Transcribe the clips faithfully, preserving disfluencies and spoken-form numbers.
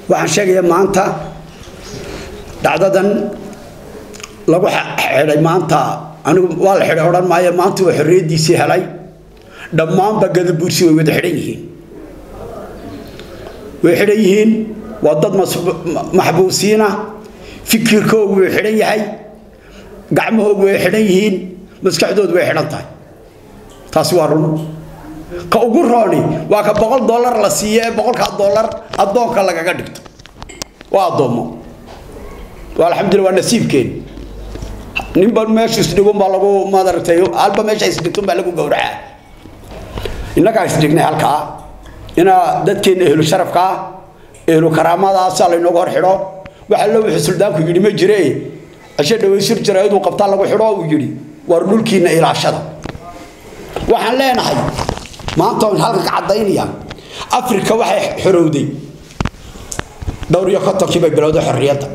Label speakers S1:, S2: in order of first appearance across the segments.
S1: waxaan sheegayaa maanta dhacdadan lagu xidhay maanta anigu waa la xidhay oran maayo maanta waa xorriyadiisii helay dhammaan bagada bursi way wada xidhan yihiin way xidhan yihiin waa dad maxbuusiina fikirkoodu way xidhan yahay gacmahoodu way xidhan yihiin maskaxdoodu way xidhan tahay taasi waa run ka ugu rooni waa ka boqol dollar la siiyay boqol ka dollar adoonka lagaga dhigto waa adoomo waa alxamdulillah waa nasiibkeen nimba meesha isdhigo ma lagu maadartay alba meesha isdhigto ba lagu gowraca inaga isdhignay halka ina dadkeena ehlu sharafka ehlu karaamada asal inoo hor xidho waxa loo wixii suldaanku yiri ma jirey asha dhaweysir jiray uu qabta lagu xidho uu yiri war dhulkiina ilaashada waxaan leenahay maanta in halka cadaynaya Afrika waxay xorowday dhowr iyo konton bay bilowday xorriyadda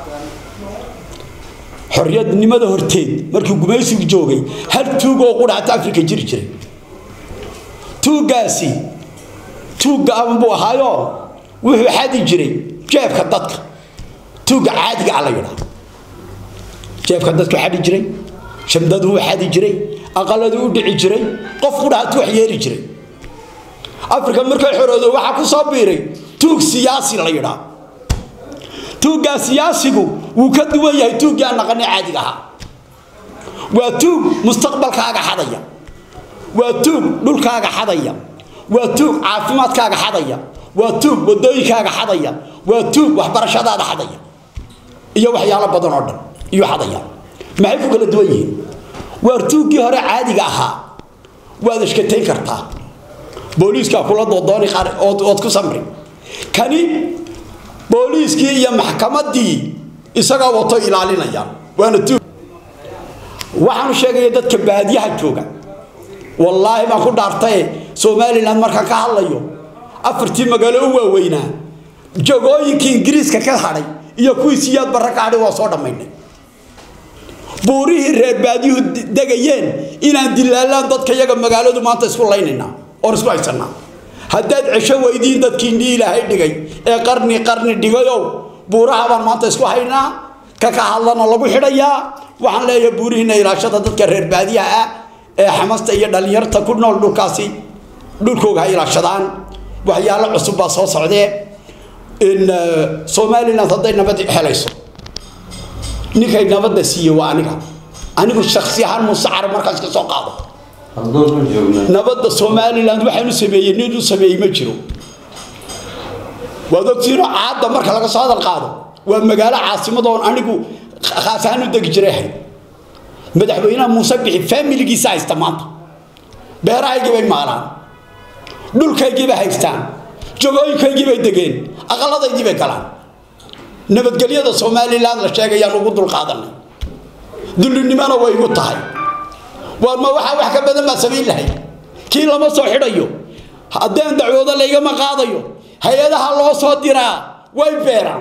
S1: xorriyadnimada horteed markii gumaysigu joogay hal tuug oo quraacda Afrika jiri jiray tuugaasi tuuga ambu ahaayo wuxuu xadi jiray jeebka dadka tuuga caadiga ah la yiraahdo jeebka dadka xadi jiray shamdadu xadi jiray aqaladu u dhici jiray qof quraacda wax yeeli jiray Afrika markay xorowday waxa ku soo biiray tuug siyaasi la yiraahdo tuuga siyaasigu wuu ka duwan yahay tuuga naqani caadiga ah waa tuug mustaqbalkaaga xadaya waa tuug dhulkaaga xadaya waa tuug caafimaadkaaga xadaya waa tuug wadooyinkaaga xadaya waa tuug waxbarashadaada xadaya iyo waxyaalo badan oo dhan iyo xadaya maxay ku kala duwan yihiin waa tuugii hore caadiga ahaa waad iska tayn kartaa booliiska kula doodoni qaar oo ku samri kani booliiskii iyo maxkamadii isaga wato ilaalinaya waana tuug waxaan sheegay dadka baadiyaha jooga wallahi ma ku dhaartay Soomaaliland marka ka hadlayo afartii magaalo u waaweynaa jogooyinkii Ingiriiska ka haday iyo kuwii siyaad baraka hadhay waa soo dhameynay buurihii reer baadiyuhu degayeen inaan dilaalaan dadka iyaga magaaladu maanta isku laynayna oo isku haysanaa haddaad cisho weydiin dadkii Ilaahay dhigay ee qarni qarni dhigayo buuraha baan maanta isku haynaa ka ka hadlana lagu xidhayaa waxaan leeyahay buurihiina ilaashada dadka reer baadiyaha ah ee xamasta iyo dhalinyarta ku nool dhulkaasi dhulkooga ay ilaashadaan waxyaalo cusub baa soo socdee in Soomaaliland haday nabad helayso ninkay nabadda siiyo waa aniga anigu shakhsi ahaan musaar markaas ka soo qaado nabadda Soomaaliland waxaanu sameeyay nin u sameeyay ma jiro wadogtiino caada marka laga soo hadal qaado waa magaalo caasimad oo anigu khaas ahaan u degi jiray madaxweynaha Muuse Bixi family-giisa haysta maanta beerahaygii bay maalaan dhulkaygii bay haystaan jogooyinkaygii bay degeen aqaladaydii bay galaan nabadgelyada Soomaaliland la sheegayaan ugu dul qaadanay dulinimana way ugu tahay war ma waxa wax ka badan ma sameyn lahay kii lama soo xidhayo haddaan dacwada layga ma qaadayo hay'adaha loo soo diraa way beeraan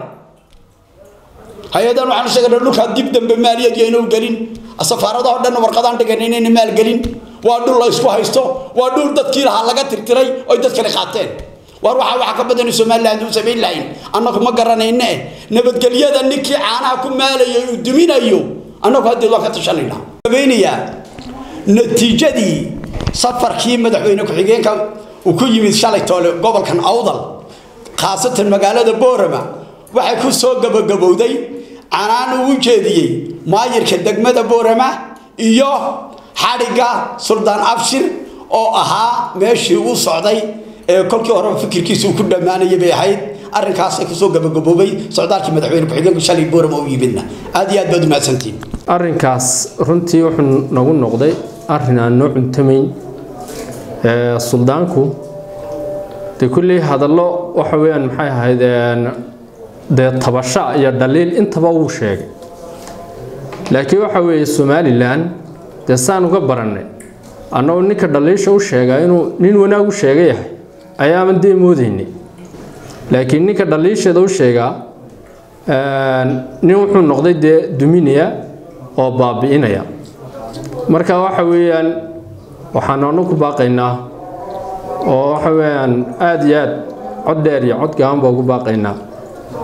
S1: hay'adahan waxaan sheegay dhulka dib dambe maaliyad iyo inuu galin safaaradaha dhan warqadaan dhiganay inay maal galin waa dhul la isku haysto waa dhul dadkii laha laga tirtiray oo dadka qaateen war waxa wax ka badan Soomaaliland uu sameyn lahayn annagu ma garanayne nabadgelyada ninkii caanaha ku maalayay uu duminayo annagu hadii loo ka tashanayna sameynaya natiijadii safarkii madaxweyne ku xigeenka uu ku yimid shalay toole gobolkan Awdal khaasatan magaalada Boorama waxay ku soo gabagabowday anaan uu jeediyay maayirka degmada Boorama iyo xariga Suldaan Abshir oo ahaa meeshii uu socday ee kolkii hore fikirkiisu ku dhamaanayay bay ahayd arrinkaas ay ku soo gabagaboobay socdaalkii madaxweyne ku xigeenka shalay Boorama uu yimidna aad iyo aad baad u mahadsantiin
S2: arrinkaas runtii wuxuu nagu noqday arrin aan noo cuntamayn ee suldaanku de kulli hadallo waxa weeyaan maxay ahayd de tabasha iyo dhaliil intaba uu sheegay laakiin waxa weeye Soomaaliland de saan uga baranay anoo ninka dhaliisha u sheegay inuu nin wanaag u sheegay yahay ayaa aan deemoodinay laakiin ninka dhaliishada u sheega ee nin wuxuu noqday de duminaya oo baabiinaya marka waxa weeyaan waxaan aanu ku baaqaynaa oo waxa weeyaan aad iyo aad cod dheer iyo cod gaan baa ugu baaqaynaa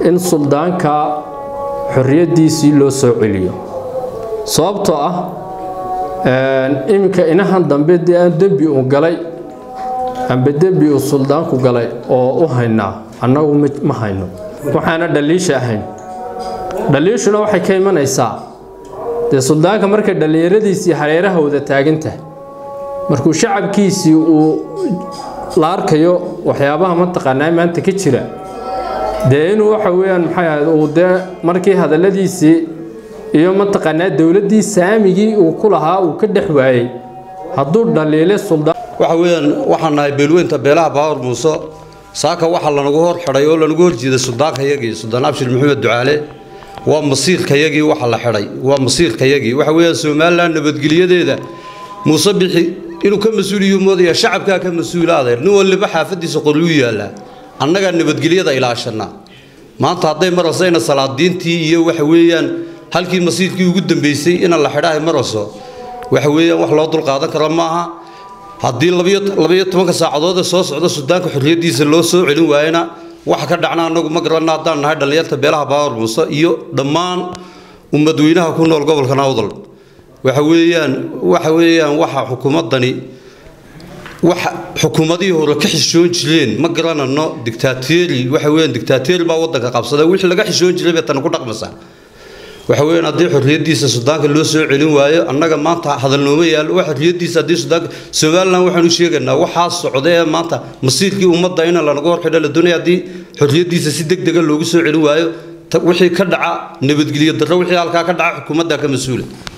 S2: in suldaanka xorriyadiisii loo soo celiyo sababtoo ah iminka inahan dambe dee aan dembi u galay amba dembi uu suldaanku galay oo u haynaa annagu ma hayno waxaana dhaliisha ahayn dhaliishuna waxay ka imanaysaa dee suldaanka markay dhallinyaradiisii hareeraha wada taagantahay markuu shacabkiisii uu la arkayo waxyaabaha mataqaanaa maanta ka jira dee inuu waxa weeyaan maxay ahayd uu dee markii hadalladiisii iyo mataqaanaa dowladdii saamigii uu ku lahaa uu ka dhex waayey hadduu dhaliile suldaan
S3: waxa weeyaan waxaan nahay beelweynta beelaha baawar muuse saaka waxa lanagu hor xidhay oo lanagu hor jeeday suldaankayagii suldaan abshir maxamed ducaale waa masiirkayagii waxa la xidhay waa masiirkayagii waxa weeyaan Soomaaliland nabadgeliyadeeda muuse bixi inuu ka mas'uuliyo moodaya shacabka ka mas'uulaada nin walba xaafadiisa qoluu yaala annaga nabadgelyada ilaashana maanta haday marasayna salaadiintii iyo waxa weeyaan halkii masiirkii ugu dambeysay in la xidhay maraso waxa weeyaan wax loo dul qaadan karo maaha haddii laba iyo toban saacadood soo socdo suudaanka xorriyadiisa loo soo celin waayna waxa ka dhacna anagu ma garanaa hadaan nahay dhalinyarta beelaha baawar muuse iyo dhammaan ummadweynaha ku nool gobolka Nawdal waxa weeyaan waxa weeyaan waxa xukuumadani waxa xukuumadii hore ka xishoon jireen ma garanano dictatoriyal waxa weeyaan dictatoriyal baa wadanka qabsaday wixii laga xishoon jiray bay tan ku dhaqmaysaa waxa weeyaan haddii xorriyadiisa suudaanka loo soo celin waayo annaga maanta hadalnooma yaal waxa xorriyadiisa haddii suudaanka Soomaaliland waxaanu sheegaynaa waxa socday maanta masiirkii ummadda in la naga hor xidhay la doonayo haddii xorriyadiisa si degdeg ah loogu soo celin waayo wixii ka dhaca nabadgelyo darro wixii halka ka dhaca xukuumadda ka mas'uul